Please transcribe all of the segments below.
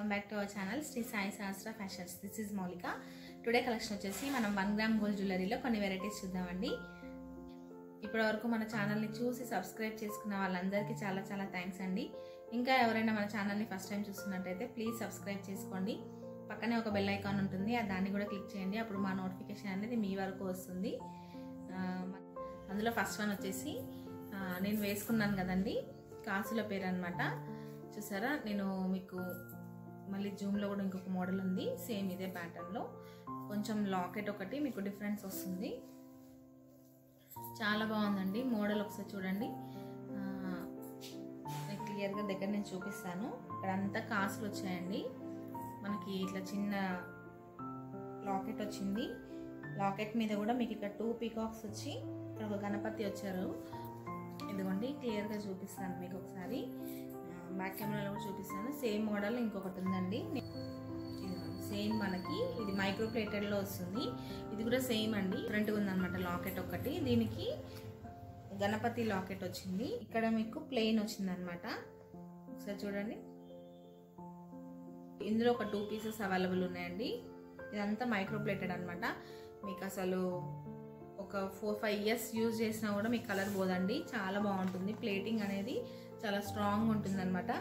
Welcome back to our channel Shri Sai Sahasra fashions. This is Moulika. Today collection వచ్చేసి మనం 1 gram gold జ్యువెలరీలో కొన్ని varieties చూద్దామండి. ఇప్పటి వరకు మన ఛానల్ని చూసి సబ్స్క్రైబ్ చేసుకున్న వాళ్ళందరికీ చాలా చాలా థ్యాంక్స్ అండి. ఇంకా ఎవరైనా మన ఛానల్ని ఫస్ట్ టైం చూస్తున్నట్టయితే ప్లీజ్ సబ్స్క్రైబ్ చేసుకోండి. పక్కనే ఒక బెల్ ఐకాన్ ఉంటుంది, దాన్ని కూడా క్లిక్ చేయండి. అప్పుడు మా నోటిఫికేషన్ అనేది మీ వరకు వస్తుంది. అందులో ఫస్ట్ వన్ వచ్చేసి నేను వేసుకున్నాను కదండి, కాసుల పేరు అనమాట. చూసారా, నేను మీకు మళ్ళీ జూమ్లో కూడా ఇంకొక మోడల్ ఉంది, సేమ్ ఇదే ప్యాటర్న్లో. కొంచెం లాకెట్ ఒకటి మీకు డిఫరెన్స్ వస్తుంది, చాలా బాగుందండి మోడల్. ఒకసారి చూడండి, క్లియర్గా దగ్గర నేను చూపిస్తాను. ఇక్కడ అంతా కాసులు వచ్చాయండి. మనకి ఇట్లా చిన్న లాకెట్ వచ్చింది. లాకెట్ మీద కూడా మీకు ఇక్కడ 2 పీకాక్స్ వచ్చి ఇక్కడ ఒక గణపతి వచ్చారు. ఇదిగోండి, క్లియర్గా చూపిస్తాను మీకు ఒకసారి. బ్యాక్ కెమెరాలో కూడా చూపిస్తాను. సేమ్ మోడల్ ఇంకొకటి ఉందండి, సేమ్ మనకి ఇది మైక్రో ప్లేటెడ్లో వస్తుంది. ఇది కూడా సేమ్ అండి, ఫ్రంట్గా ఉందన్నమాట లాకెట్ ఒకటి. దీనికి గణపతి లాకెట్ వచ్చింది. ఇక్కడ మీకు ప్లెయిన్ వచ్చింది అనమాట. ఒకసారి చూడండి, ఇందులో ఒక 2 పీసెస్ అవైలబుల్ ఉన్నాయండి. ఇదంతా మైక్రో ప్లేటెడ్ అనమాట. మీకు అసలు ఒక 4-5 ఇయర్స్ యూజ్ చేసినా కూడా మీకు కలర్ పోదండి, చాలా బాగుంటుంది. ప్లేటింగ్ అనేది చాలా స్ట్రాంగ్ ఉంటుంది అనమాట.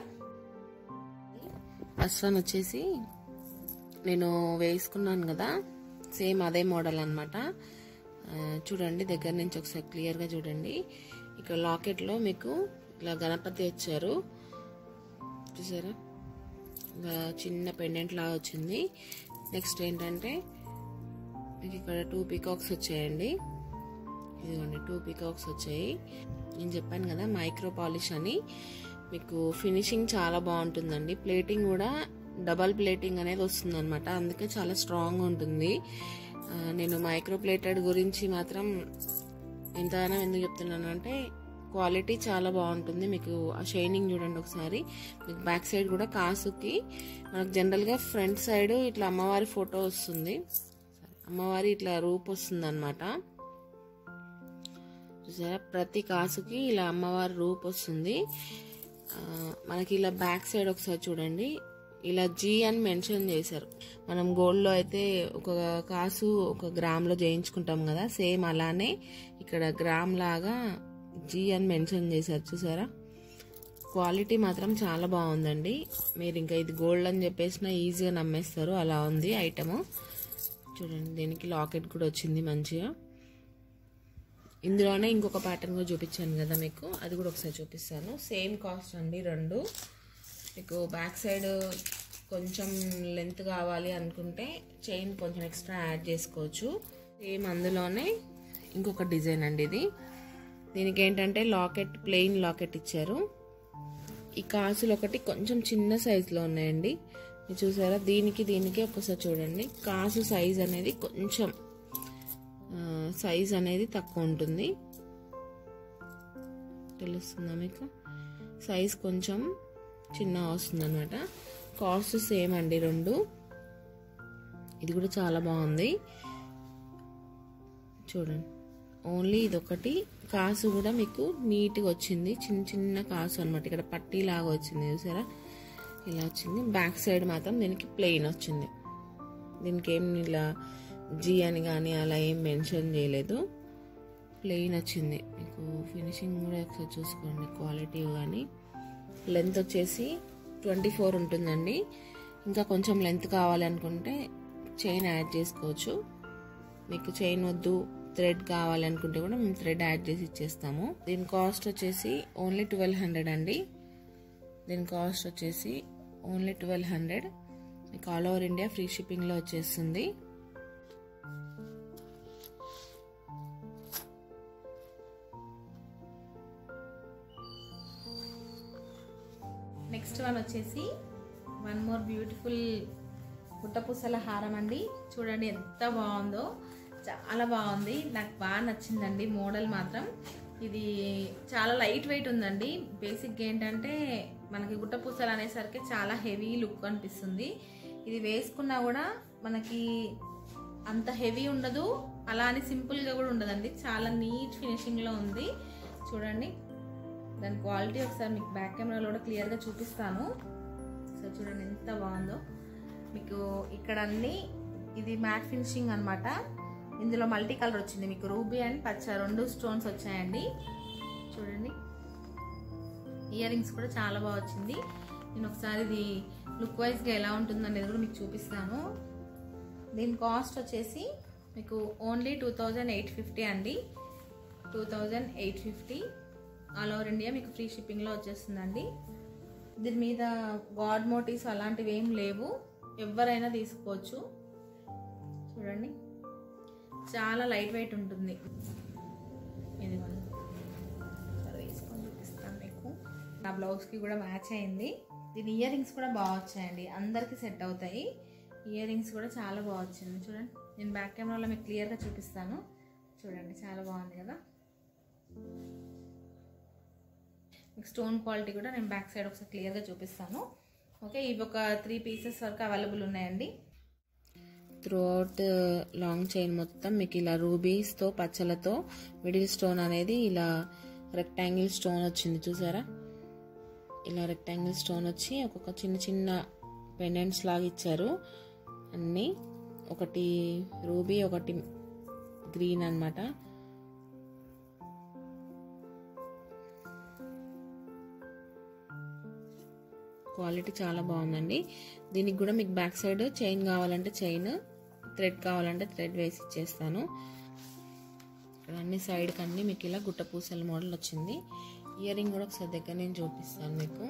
ఫస్ట్ వన్ వచ్చేసి నేను వేసుకున్నాను కదా, సేమ్ అదే మోడల్ అనమాట. చూడండి, దగ్గర నుంచి ఒకసారి క్లియర్గా చూడండి. ఇక్కడ లాకెట్లో మీకు ఇలా గణపతి వచ్చారు, చూసారా, ఇంకా చిన్న పెండెంట్ లాగా వచ్చింది. నెక్స్ట్ ఏంటంటే మీకు ఇక్కడ 2 పీకాక్స్ వచ్చాయండి. ఇదిగోండి, 2 పీకాక్స్ వచ్చాయి. నేను చెప్పాను కదా మైక్రో పాలిష్ అని. మీకు ఫినిషింగ్ చాలా బాగుంటుందండి. ప్లేటింగ్ కూడా డబల్ ప్లేటింగ్ అనేది వస్తుంది అనమాట, అందుకే చాలా స్ట్రాంగ్ ఉంటుంది. నేను మైక్రో ప్లేటెడ్ గురించి మాత్రం ఎంతగానో ఎందుకు చెప్తున్నాను అంటే, క్వాలిటీ చాలా బాగుంటుంది. మీకు ఆ షైనింగ్ చూడండి ఒకసారి. మీకు బ్యాక్ సైడ్ కూడా కాసుకి మనకు జనరల్గా ఫ్రంట్ సైడ్ ఇట్లా అమ్మవారి ఫోటో వస్తుంది, అమ్మవారి ఇట్లా రూప్ వస్తుంది అనమాట. చూసారా, ప్రతి కాసుకి ఇలా అమ్మవారి రూప్ వస్తుంది. మనకి ఇలా బ్యాక్ సైడ్ ఒకసారి చూడండి, ఇలా జీ అని మెన్షన్ చేశారు. మనం గోల్డ్లో అయితే ఒక కాసు 1 గ్రామ్లో చేయించుకుంటాం కదా, సేమ్ అలానే ఇక్కడ గ్రామ్ లాగా జీ అని మెన్షన్ చేశారు. చూసారా, క్వాలిటీ మాత్రం చాలా బాగుందండి. మీరు ఇంకా ఇది గోల్డ్ అని చెప్పేసినా ఈజీగా నమ్మేస్తారు, అలా ఉంది ఐటమ్. చూడండి, దీనికి లాకెట్ కూడా వచ్చింది మంచిగా. ఇందులోనే ఇంకొక ప్యాటర్న్ కూడా చూపించాను కదా మీకు, అది కూడా ఒకసారి చూపిస్తాను. సేమ్ కాస్ట్ అండి రెండు. మీకు బ్యాక్ సైడ్ కొంచెం లెంత్ కావాలి అనుకుంటే చైన్ కొంచెం ఎక్స్ట్రా యాడ్ చేసుకోవచ్చు. సేమ్ అందులోనే ఇంకొక డిజైన్ అండి ఇది. దీనికి ఏంటంటే లాకెట్, ప్లెయిన్ లాకెట్ ఇచ్చారు. ఈ కాసులు ఒకటి కొంచెం చిన్న సైజులో ఉన్నాయండి, మీరు చూసారా. దీనికి ఒకసారి చూడండి, కాసు సైజ్ అనేది కొంచెం సైజ్ అనేది తక్కువ ఉంటుంది, తెలుస్తుందా మీకు? సైజ్ కొంచెం చిన్న వస్తుంది అనమాట. కాస్ట్ సేమ్ అండి రెండు. ఇది కూడా చాలా బాగుంది, చూడండి. ఓన్లీ ఇదొకటి కాసు కూడా మీకు నీట్గా వచ్చింది, చిన్న చిన్న కాసు అనమాట. ఇక్కడ పట్టీ లాగా వచ్చింది, చూసారా, ఇలా వచ్చింది. బ్యాక్ సైడ్ మాత్రం దీనికి ప్లెయిన్ వచ్చింది. దీనికి ఏం ఇలా జీ అని కానీ అలా ఏం మెన్షన్ చేయలేదు, ప్లెయిన్ వచ్చింది. మీకు ఫినిషింగ్ కూడా ఒకసారి చూసుకోండి, క్వాలిటీ కానీ. లెంత్ వచ్చేసి 24 ఉంటుందండి. ఇంకా కొంచెం లెంత్ కావాలి అనుకుంటే చైన్ యాడ్ చేసుకోవచ్చు. మీకు చైన్ వద్దు, థ్రెడ్ కావాలి అనుకుంటే కూడా మేము థ్రెడ్ యాడ్ చేసి ఇచ్చేస్తాము. దీని కాస్ట్ వచ్చేసి ఓన్లీ 1200 అండి. దీని కాస్ట్ వచ్చేసి ఓన్లీ 1200. మీకు ఆల్ ఓవర్ ఇండియా ఫ్రీ షిప్పింగ్లో వచ్చేస్తుంది. నెక్స్ట్ వన్ వచ్చేసి 1 మోర్ బ్యూటిఫుల్ పుట్టపూసల హారం అండి. చూడండి ఎంత బాగుందో, చాలా బాగుంది. నాకు బాగా నచ్చిందండి మోడల్ మాత్రం. ఇది చాలా లైట్ వెయిట్ ఉందండి. బేసిక్గా ఏంటంటే మనకి గుట్టపూసలు అనేసరికి చాలా హెవీ లుక్ అనిపిస్తుంది. ఇది వేసుకున్నా కూడా మనకి అంత హెవీ ఉండదు, అలా అని సింపుల్గా కూడా ఉండదండి. చాలా నీట్ ఫినిషింగ్లో ఉంది. చూడండి, దాని క్వాలిటీ ఒకసారి మీకు బ్యాక్ కెమెరాలో కూడా క్లియర్గా చూపిస్తాను. సో వస్తుంది చూడండి ఎంత బాగుందో. మీకు ఇక్కడ అన్ని ఇది మ్యాట్ ఫినిషింగ్ అనమాట. ఇందులో మల్టీ కలర్ వచ్చింది, మీకు రూబీ అండ్ పచ్చ 2 స్టోన్స్ వచ్చాయండి. చూడండి ఇయర్ రింగ్స్ కూడా చాలా బాగా వచ్చింది. నేను ఒకసారి ఇది లుక్ వైజ్గా ఎలా ఉంటుందో అనేది కూడా మీకు చూపిస్తాను. దీని కాస్ట్ వచ్చేసి మీకు ఓన్లీ 2850 అండి. 2850 ఆల్ ఓవర్ ఇండియా మీకు ఫ్రీ షిప్పింగ్లో వచ్చేస్తుందండి. దీని మీద గాడ్ మోటివ్స్ అలాంటివి ఏం లేవు, ఎవరైనా తీసుకోవచ్చు. చూడండి చాలా లైట్ వెయిట్ ఉంటుంది. ఇది మనం వేసుకొని చూపిస్తాను మీకు. నా బ్లౌజ్కి కూడా మ్యాచ్ అయింది. దీని ఇయర్ రింగ్స్ కూడా బాగా వచ్చాయండి, అందరికీ సెట్ అవుతాయి. ఇయర్ రింగ్స్ కూడా చాలా బాగా వచ్చింది. చూడండి నేను బ్యాక్ కెమెరాలో మీకు క్లియర్గా చూపిస్తాను. చూడండి చాలా బాగుంది కదా. మీకు స్టోన్ క్వాలిటీ కూడా నేను బ్యాక్ సైడ్ ఒకసారి క్లియర్గా చూపిస్తాను. ఓకే, ఇవి ఒక 3 పీసెస్ వరకు అవైలబుల్ ఉన్నాయండి. త్రూ అవుట్ లాంగ్ చైన్ మొత్తం మీకు ఇలా రూబీస్తో పచ్చలతో మిడిల్ స్టోన్ అనేది ఇలా రెక్టాంగిల్ స్టోన్ వచ్చింది చూసారా. ఇలా రెక్టాంగిల్ స్టోన్ వచ్చి ఒక్కొక్క చిన్న చిన్న పెండెంట్స్ లాగా ఇచ్చారు. అన్నీ ఒకటి రూబీ ఒకటి గ్రీన్ అన్నమాట. క్వాలిటీ చాలా బాగుందండి. దీనికి కూడా మీకు బ్యాక్ సైడ్ చైన్ కావాలంటే చైన్, థ్రెడ్ కావాలంటే థ్రెడ్ వేసి ఇచ్చేస్తాను. ఇక్కడ అన్ని సైడ్కి అన్ని మీకు ఇలా గుట్ట పూసల మోడల్ వచ్చింది. ఇయర్ రింగ్ కూడా ఒకసారి దగ్గర నేను చూపిస్తాను మీకు.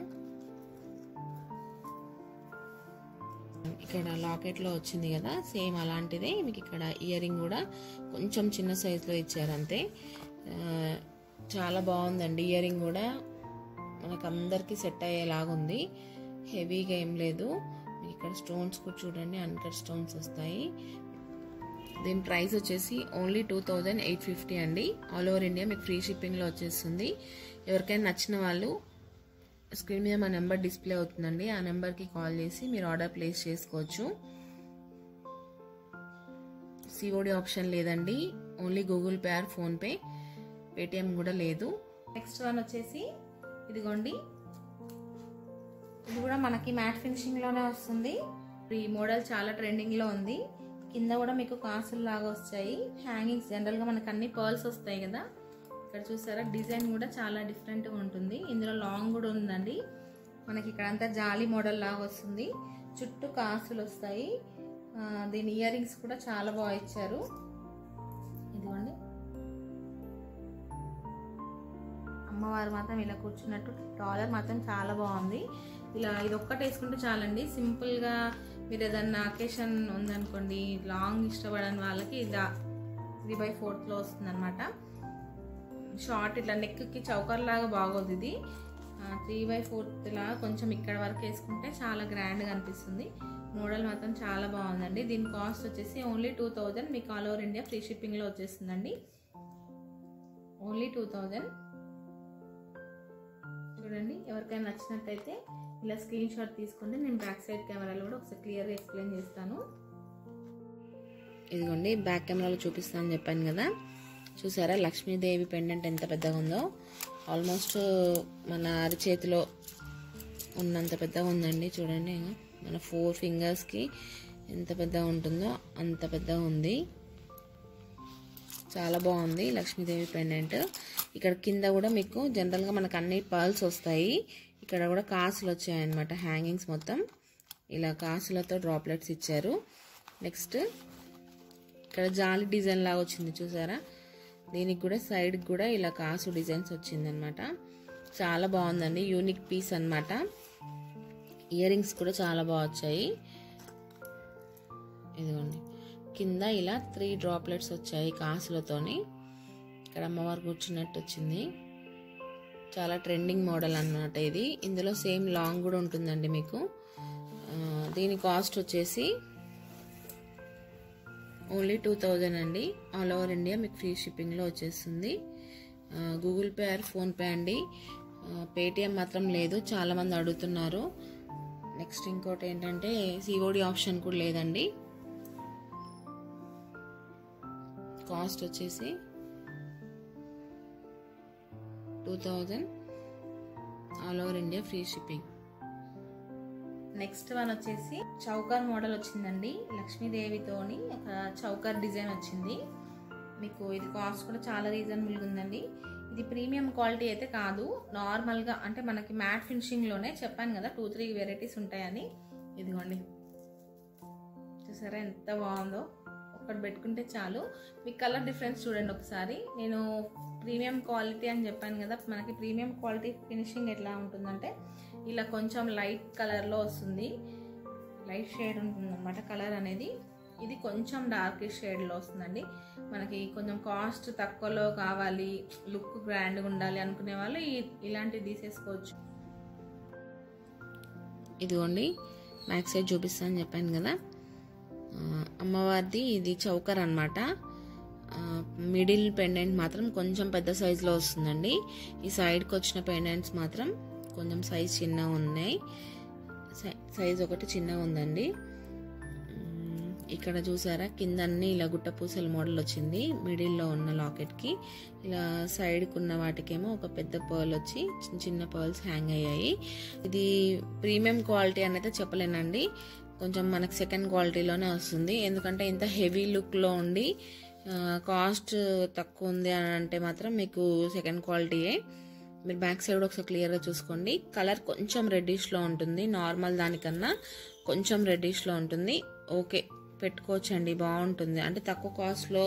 ఇక్కడ లాకెట్లో వచ్చింది కదా, సేమ్ అలాంటిదే మీకు ఇక్కడ ఇయర్ రింగ్ కూడా కొంచెం చిన్న సైజులో ఇచ్చారు అంతే. చాలా బాగుందండి. ఇయర్ రింగ్ కూడా మనకు అందరికీ సెట్ అయ్యేలాగా ఉంది, హెవీగా ఏం లేదు. మీకు ఇక్కడ స్టోన్స్ కూడా చూడండి, అన్కట్ స్టోన్స్ వస్తాయి. దీని ప్రైస్ వచ్చేసి ఓన్లీ 2850 అండి. ఆల్ ఓవర్ ఇండియా మీకు ఫ్రీ షిప్పింగ్లో వచ్చేస్తుంది. ఎవరికైనా నచ్చిన వాళ్ళు స్క్రీన్ మీద మా నెంబర్ డిస్ప్లే అవుతుందండి, ఆ నెంబర్కి కాల్ చేసి మీరు ఆర్డర్ ప్లేస్ చేసుకోవచ్చు. సిఓడి ఆప్షన్ లేదండి, only Google Pay or PhonePe, Paytm కూడా లేదు. నెక్స్ట్ వన్ వచ్చేసి ఇదిగోండి, ఇది కూడా మనకి మ్యాట్ ఫినిషింగ్ లోనే వస్తుంది. ఈ మోడల్ చాలా ట్రెండింగ్ లో ఉంది. కింద కూడా మీకు కాసులు లాగా వస్తాయి, హ్యాంగింగ్స్. జనరల్ గా మనకు అన్ని పర్ల్స్ వస్తాయి కదా, ఇక్కడ చూసారా డిజైన్ కూడా చాలా డిఫరెంట్ గా ఉంటుంది. ఇందులో లాంగ్ కూడా ఉందండి. మనకి ఇక్కడ అంతా జాలీ మోడల్ లాగా వస్తుంది, చుట్టూ కాసులు వస్తాయి. దీని ఇయర్ రింగ్స్ కూడా చాలా బాగా ఇచ్చారు. ఇదిగోండి అమ్మవారు మాత్రం ఇలా కూర్చున్నట్టు, డాలర్ మాత్రం చాలా బాగుంది. ఇలా ఇది ఒక్కటి వేసుకుంటే చాలండి. సింపుల్గా మీరు ఏదన్నా అకేషన్ ఉందనుకోండి, లాంగ్ ఇష్టపడని వాళ్ళకి ఇలా 3/4 వస్తుంది అనమాట. షార్ట్ ఇట్లా నెక్కి చౌకర్ లాగా బాగోదు. ఇది 3/4 లాగా కొంచెం ఇక్కడ వరకు వేసుకుంటే చాలా గ్రాండ్గా అనిపిస్తుంది. మోడల్ మాత్రం చాలా బాగుందండి. దీని కాస్ట్ వచ్చేసి ఓన్లీ 2000, మీకు ఆల్ ఓవర్ ఇండియా ఫ్రీ షిప్పింగ్లో వచ్చేస్తుందండి. ఓన్లీ 2000. చూడండి ఎవరికైనా నచ్చినట్టయితే ఇలా స్క్రీన్ షాట్ తీసుకోండి. నేను బ్యాక్ సైడ్ కెమెరాలో కూడా ఒకసారి క్లియర్గా ఎక్స్ప్లెయిన్ చేస్తాను. ఇదిగోండి బ్యాక్ కెమెరాలో చూపిస్తాను చెప్పాను కదా, చూసారా లక్ష్మీదేవి పెండెంట్ ఎంత పెద్దగా ఉందో. ఆల్మోస్ట్ మన అరిచేతిలో ఉన్నంత పెద్దగా ఉందండి. చూడండి మన 4 ఫింగర్స్కి ఎంత పెద్దగా ఉంటుందో అంత పెద్దగా ఉంది. చాలా బాగుంది లక్ష్మీదేవి పెండెంట్. ఇక్కడ కింద కూడా మీకు జనరల్గా మనకు అన్ని పర్ల్స్ వస్తాయి, ఇక్కడ కూడా కాసులు వచ్చాయన్నమాట. హ్యాంగింగ్స్ మొత్తం ఇలా కాసులతో డ్రాప్లెట్స్ ఇచ్చారు. నెక్స్ట్ ఇక్కడ జాలి డిజైన్ లాగా వచ్చింది చూసారా, దీనికి కూడా సైడ్కి కూడా ఇలా కాసు డిజైన్స్ వచ్చిందనమాట. చాలా బాగుందండి, యూనిక్ పీస్ అనమాట. ఇయర్ రింగ్స్ కూడా చాలా బాగా వచ్చాయి. ఇదిగోండి కింద ఇలా 3 డ్రాప్లెట్స్ వచ్చాయి కాసులతోని. ఇక్కడ అమ్మవారు కూర్చున్నట్టు వచ్చింది. చాలా ట్రెండింగ్ మోడల్ అన్నమాట ఇది. ఇందులో సేమ్ లాంగ్ కూడా ఉంటుందండి మీకు. దీని కాస్ట్ వచ్చేసి ఓన్లీ 2000 అండి. ఆల్ ఓవర్ ఇండియా మీకు ఫ్రీ షిప్పింగ్లో వచ్చేస్తుంది. గూగుల్ పే ఆర్ ఫోన్పే అండి, పేటిఎం మాత్రం లేదు, చాలామంది అడుగుతున్నారు. నెక్స్ట్ ఇంకోటి ఏంటంటే సిఓడి ఆప్షన్ కూడా లేదండి. కాస్ట్ వచ్చేసి 2000, all over India free shipping. Next one వచ్చేసి చౌకర్ మోడల్ వచ్చిందండి. లక్ష్మీదేవితోని ఒక చౌకర్ డిజైన్ వచ్చింది. మీకు ఇది కాస్ట్ కూడా చాలా రీజనబుల్గా ఉందండి. ఇది ప్రీమియం క్వాలిటీ అయితే కాదు, నార్మల్గా అంటే మనకి మ్యాట్ ఫినిషింగ్లోనే చెప్పాను కదా 2-3 వెరైటీస్ ఉంటాయని. ఇదిగోండి చూసారా ఎంత బాగుందో, ఒకటి పెట్టుకుంటే చాలు. మీకు కలర్ డిఫరెన్స్ చూడండి ఒకసారి. నేను ప్రీమియం క్వాలిటీ అని చెప్పాను కదా, మనకి ప్రీమియం క్వాలిటీ ఫినిషింగ్ ఎట్లా ఉంటుందంటే ఇలా కొంచెం లైట్ కలర్లో వస్తుంది, లైట్ షేడ్ ఉంటుంది అన్నమాట కలర్ అనేది. ఇది కొంచెం డార్క్ షేడ్లో వస్తుందండి. మనకి కొంచెం కాస్ట్ తక్కువలో కావాలి, లుక్ గ్రాండ్గా ఉండాలి అనుకునే వాళ్ళు ఇలాంటివి తీసేసుకోవచ్చు. ఇదిగోండి బ్యాక్ సైడ్ చూపిస్తాను చెప్పాను కదా, అమ్మవారిది ఇది చౌకర్ అన్నమాట. మిడిల్ పెండెంట్ మాత్రం కొంచెం పెద్ద సైజులో వస్తుందండి. ఈ సైడ్కి వచ్చిన పెండెంట్స్ మాత్రం కొంచెం సైజ్ చిన్నగా ఉన్నాయి, సైజ్ ఒకటి చిన్నగా ఉందండి. ఇక్కడ చూసారా కింద అన్ని ఇలా గుట్ట పూసల మోడల్ వచ్చింది. మిడిల్లో ఉన్న లాకెట్కి ఇలా సైడ్కి ఉన్న వాటికేమో ఒక పెద్ద పర్ల్ వచ్చి చిన్న చిన్న పర్ల్స్ హ్యాంగ్ అయ్యాయి. ఇది ప్రీమియం క్వాలిటీ అనేది చెప్పలేనండి, కొంచెం మనకు సెకండ్ క్వాలిటీలోనే వస్తుంది. ఎందుకంటే ఇంత హెవీ లుక్లో ఉండి కాస్ట్ తక్కువ ఉంది అని అంటే మాత్రం మీకు సెకండ్ క్వాలిటీయే. మీరు బ్యాక్ సైడ్ ఒకసారి క్లియర్గా చూసుకోండి. కలర్ కొంచెం రెడ్డిష్లో ఉంటుంది, నార్మల్ దానికన్నా కొంచెం రెడ్డిష్లో ఉంటుంది. ఓకే పెట్టుకోవచ్చండి, బాగుంటుంది. అంటే తక్కువ కాస్ట్లో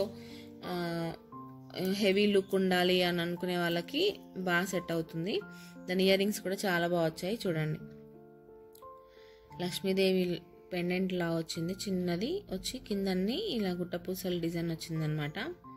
హెవీ లుక్ ఉండాలి అని అనుకునే వాళ్ళకి బాగా సెట్ అవుతుంది. దాని ఇయర్ రింగ్స్ కూడా చాలా బాగా వచ్చాయి చూడండి. లక్ష్మీదేవి పెండెంట్ లా వచ్చింది, చిన్నది వచ్చి కిందన్ని ఇలా గుట్టపూసల డిజైన్ వచ్చింది అనమాట.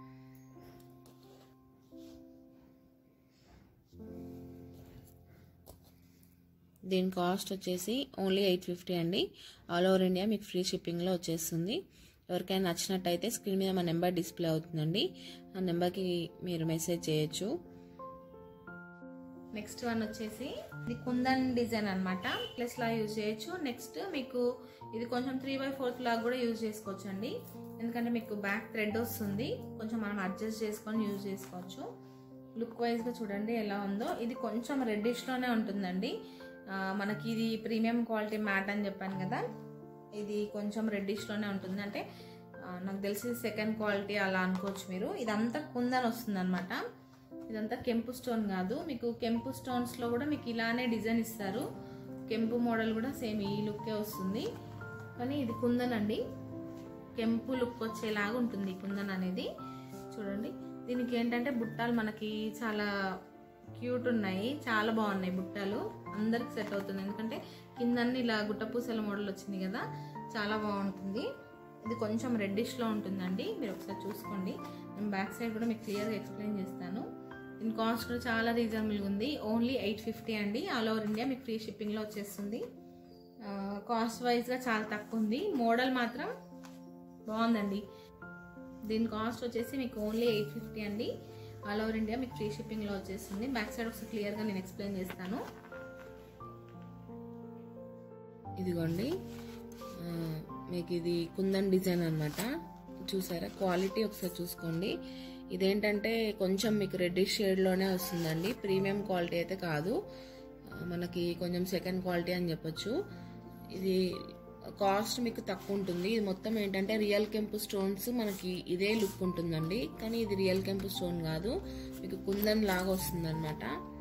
దీని కాస్ట్ వచ్చేసి ఓన్లీ 850 అండి. ఆల్ ఓవర్ ఇండియా మీకు ఫ్రీ షిప్పింగ్లో వచ్చేస్తుంది. ఎవరికైనా నచ్చినట్టయితే స్క్రీన్ మీద మా నెంబర్ డిస్ప్లే అవుతుందండి, ఆ నెంబర్కి మీరు మెసేజ్ చేయొచ్చు. నెక్స్ట్ వన్ వచ్చేసి ఇది కుందన్ డిజైన్ అనమాట, ప్లస్ లా యూజ్ చేయొచ్చు. నెక్స్ట్ మీకు ఇది కొంచెం 3/4 లాగా కూడా యూజ్ చేసుకోవచ్చు అండి, ఎందుకంటే మీకు బ్యాక్ థ్రెడ్ వస్తుంది, కొంచెం మనం అడ్జస్ట్ చేసుకొని యూజ్ చేసుకోవచ్చు. లుక్ వైజ్గా చూడండి ఎలా ఉందో. ఇది కొంచెం రెడ్డిష్లోనే ఉంటుందండి. మనకి ఇది ప్రీమియం క్వాలిటీ మ్యాట్ అని చెప్పాను కదా, ఇది కొంచెం రెడ్డిష్లోనే ఉంటుంది. అంటే నాకు తెలిసి సెకండ్ క్వాలిటీ అలా అనుకోవచ్చు మీరు. ఇదంతా కుందన్ వస్తుంది అనమాట, ఇదంతా కెంపు స్టోన్ కాదు. మీకు కెంపు స్టోన్స్లో కూడా మీకు ఇలానే డిజైన్ ఇస్తారు. కెంపు మోడల్ కూడా సేమ్ ఈ లుక్కే వస్తుంది, కానీ ఇది కుందన్ అండి, కెంపు లుక్ వచ్చేలాగా ఉంటుంది కుందన్ అనేది. చూడండి దీనికి ఏంటంటే బుట్టాలు మనకి చాలా క్యూట్ ఉన్నాయి, చాలా బాగున్నాయి బుట్టాలు, అందరికి సెట్ అవుతుంది. ఎందుకంటే కిందన్ని ఇలా గుట్టపూసల మోడల్ వచ్చింది కదా, చాలా బాగుంటుంది. ఇది కొంచెం రెడ్డిష్లో ఉంటుందండి, మీరు ఒకసారి చూసుకోండి. నేను బ్యాక్ సైడ్ కూడా మీకు క్లియర్గా ఎక్స్ప్లెయిన్ చేస్తాను. దీని కాస్ట్ కూడా చాలా రీజనబుల్గా ఉంది, ఓన్లీ 850 అండి. ఆల్ ఓవర్ ఇండియా మీకు ఫ్రీ షిప్పింగ్లో వచ్చేస్తుంది. కాస్ట్ వైజ్గా చాలా తక్కువ ఉంది, మోడల్ మాత్రం బాగుందండి. దీని కాస్ట్ వచ్చేసి మీకు ఓన్లీ 850 అండి. ఆల్ ఓవర్ ఇండియా మీకు ఫ్రీ షిప్పింగ్లో వచ్చేస్తుంది. బ్యాక్ సైడ్ ఒకసారి క్లియర్గా నేను ఎక్స్ప్లెయిన్ చేస్తాను. ఇదిగోండి మీకు ఇది కుందన్ డిజైన్ అనమాట, చూసారా క్వాలిటీ ఒకసారి చూసుకోండి. ఇదేంటంటే కొంచెం మీకు రెడ్డిష్ షేడ్లోనే వస్తుందండి, ప్రీమియం క్వాలిటీ అయితే కాదు, మనకి కొంచెం సెకండ్ క్వాలిటీ అని చెప్పొచ్చు. ఇది కాస్ట్ మీకు తక్కువ ఉంటుంది. ఇది మొత్తం ఏంటంటే రియల్ కెంపు స్టోన్స్, మనకి ఇదే లుక్ ఉంటుందండి, కానీ ఇది రియల్ కెంపు స్టోన్ కాదు, మీకు కుందన్ లాగా వస్తుంది అనమాట.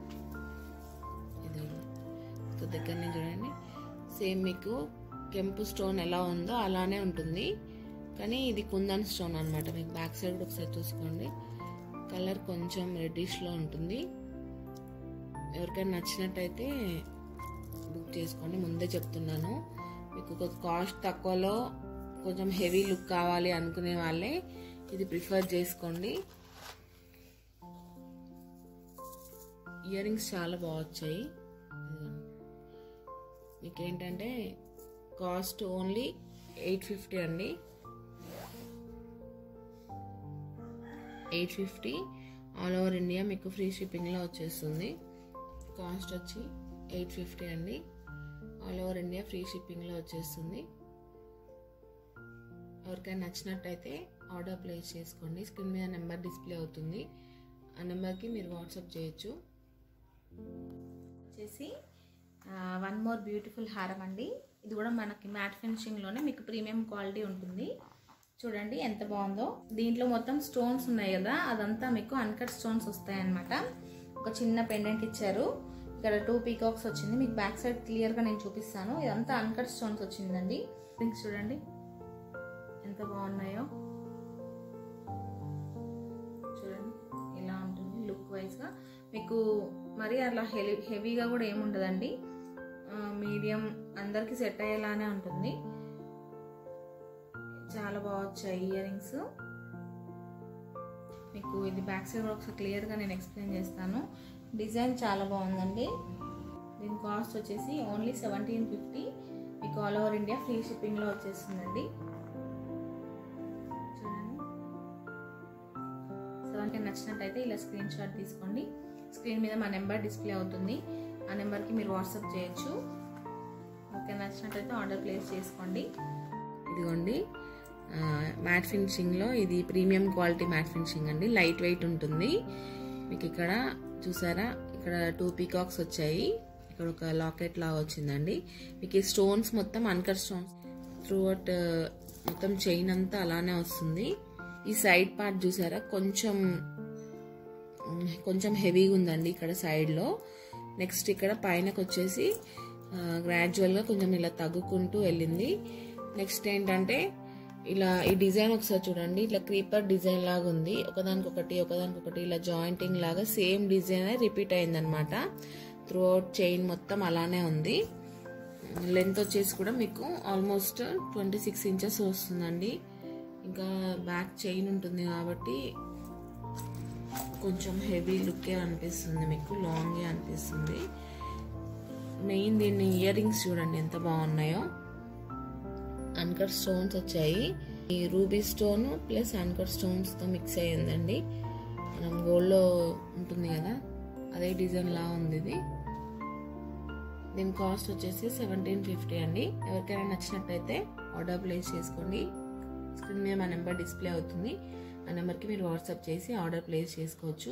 ఇది దగ్గరనే చూడండి, సేమ్ మీకు కెంపు స్టోన్ ఎలా ఉందో అలానే ఉంటుంది, కానీ ఇది కుందన్ స్టోన్ అనమాట. మీకు బ్యాక్ సైడ్ కూడా ఒకసారి చూసుకోండి, కలర్ కొంచెం రెడ్డిష్లో ఉంటుంది. ఎవరికైనా నచ్చినట్టయితే బుక్ చేసుకోండి, ముందే చెప్తున్నాను. మీకు కాస్ట్ తక్కువలో కొంచెం హెవీ లుక్ కావాలి అనుకునే వాళ్ళే ఇది ప్రిఫర్ చేసుకోండి. ఇయర్ రింగ్స్ చాలా బాగా వచ్చాయి. మీకు ఏంటంటే కాస్ట్ ఓన్లీ 850 అండి, 850 ఆల్ ఓవర్ ఇండియా మీకు ఫ్రీ షిప్పింగ్లో వచ్చేస్తుంది. కాస్ట్ వచ్చి 850 అండి, ఆల్ ఓవర్ ఇండియా ఫ్రీ షిప్పింగ్లో వచ్చేస్తుంది. ఎవరికైనా నచ్చినట్టయితే ఆర్డర్ ప్లేస్ చేసుకోండి. స్క్రీన్ మీద నెంబర్ డిస్ప్లే అవుతుంది, ఆ నెంబర్కి మీరు వాట్సాప్ చేయొచ్చు. వచ్చేసి వన్ మోర్ బ్యూటిఫుల్ హారం అండి. ఇది కూడా మనకి మ్యాట్ ఫినిషింగ్లోనే మీకు ప్రీమియం క్వాలిటీ ఉంటుంది. చూడండి ఎంత బాగుందో. దీంట్లో మొత్తం స్టోన్స్ ఉన్నాయి కదా, అదంతా మీకు అన్కట్ స్టోన్స్ వస్తాయన్నమాట. ఒక చిన్న పెండెంట్ ఇచ్చారు. ఇక్కడ 2 పీకాక్స్ వచ్చింది. మీకు బ్యాక్ సైడ్ క్లియర్గా నేను చూపిస్తాను. ఇదంతా అన్కట్ స్టోన్స్ వచ్చిందండి. థింగ్స్ చూడండి ఎంత బాగున్నాయో. చూడండి ఇలా ఉంటుంది లుక్ వైజ్గా. మీకు మరి అలా హెవీగా కూడా ఏముండదండి, మీడియం అందరికి సెట్ అయ్యేలానే ఉంటుంది. చాలా బాగా వచ్చాయి ఇయర్ రింగ్స్. మీకు ఇది బ్యాక్ సైడ్ ఒకసారి క్లియర్గా నేను ఎక్స్ప్లెయిన్ చేస్తాను. డిజైన్ చాలా బాగుందండి. దీని కాస్ట్ వచ్చేసి ఓన్లీ 1750. మీకు ఆల్ ఓవర్ ఇండియా ఫ్రీ షిప్పింగ్లో వచ్చేస్తుందండి. చూడండి 7 నచ్చినట్టయితే ఇలా స్క్రీన్ షాట్ తీసుకోండి. స్క్రీన్ మీద మా నెంబర్ డిస్ప్లే అవుతుంది. ఆ నెంబర్కి మీరు వాట్సాప్ చేయొచ్చు. ఓకే, నచ్చినట్టయితే ఆర్డర్ ప్లేస్ చేసుకోండి. ఇదిగోండి మ్యాట్ ఫినిషింగ్లో ఇది ప్రీమియం క్వాలిటీ మ్యాట్ ఫినిషింగ్ అండి. లైట్ వెయిట్ ఉంటుంది. మీకు ఇక్కడ చూసారా, ఇక్కడ 2 పీకాక్స్ వచ్చాయి. ఇక్కడ ఒక లాకెట్ లాగా వచ్చిందండి. మీకు ఈ స్టోన్స్ మొత్తం అన్కట్ స్టోన్స్ త్రూ అవుట్ మొత్తం చైన్ అంతా అలానే వస్తుంది. ఈ సైడ్ పార్ట్ చూసారా కొంచెం హెవీగా ఉందండి ఇక్కడ సైడ్లో. నెక్స్ట్ ఇక్కడ పైనకి వచ్చేసి గ్రాడ్యువల్గా కొంచెం ఇలా తగ్గుకుంటూ వెళ్ళింది. నెక్స్ట్ ఏంటంటే ఇలా ఈ డిజైన్ ఒకసారి చూడండి, ఇట్లా క్రీపర్ డిజైన్ లాగా ఉంది. ఒకదానికొకటి ఇలా జాయింటింగ్ లాగా సేమ్ డిజైన్ రిపీట్ అయిందనమాట. త్రూ అవుట్ చైన్ మొత్తం అలానే ఉంది. లెంత్ వచ్చేసి కూడా మీకు ఆల్మోస్ట్ 26 ఇంచెస్ వస్తుందండి. ఇంకా బ్యాక్ చైన్ ఉంటుంది కాబట్టి కొంచెం హెవీ లుక్కే అనిపిస్తుంది, మీకు లాంగే అనిపిస్తుంది. మెయిన్ దీన్ని ఇయర్ రింగ్స్ చూడండి ఎంత బాగున్నాయో. అన్కట్ స్టోన్స్ వచ్చాయి. ఈ రూబీ స్టోన్ ప్లస్ అన్కట్ స్టోన్స్తో మిక్స్ అయ్యిందండి. మనం గోల్డ్లో ఉంటుంది కదా అదే డిజైన్ లా ఉంది ఇది. దీని కాస్ట్ వచ్చేసి 1750 అండి. ఎవరికైనా నచ్చినట్టయితే ఆర్డర్ ప్లేస్ చేసుకోండి. స్క్రీన్ మీద మా నెంబర్ డిస్ప్లే అవుతుంది. ఆ నెంబర్కి మీరు వాట్సాప్ చేసి ఆర్డర్ ప్లేస్ చేసుకోవచ్చు.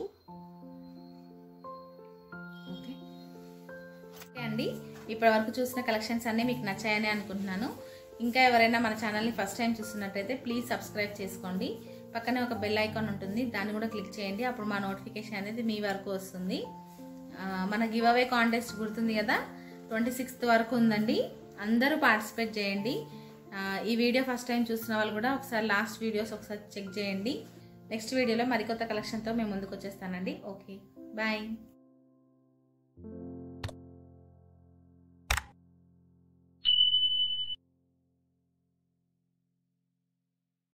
ఓకే అండి, ఇప్పటి వరకు చూసిన కలెక్షన్స్ అన్నీ మీకు నచ్చాయని అనుకుంటున్నాను. ఇంకా ఎవరైనా మన ఛానల్ని ఫస్ట్ టైం చూస్తున్నట్టయితే ప్లీజ్ సబ్స్క్రైబ్ చేసుకోండి. పక్కనే ఒక బెల్ ఐకాన్ ఉంటుంది, దాన్ని కూడా క్లిక్ చేయండి. అప్పుడు మా నోటిఫికేషన్ అనేది మీ వరకు వస్తుంది. మన గివ్ అవే కాంటెస్ట్ గుర్తుంది కదా, 26th వరకు ఉందండి. అందరూ పార్టిసిపేట్ చేయండి. ఈ వీడియో ఫస్ట్ టైం చూస్తున్న వాళ్ళు కూడా ఒకసారి లాస్ట్ వీడియోస్ ఒకసారి చెక్ చేయండి. నెక్స్ట్ వీడియోలో మరికొత్త కలెక్షన్తో మేము ముందుకు వచ్చేస్తానండి. Okay, bye.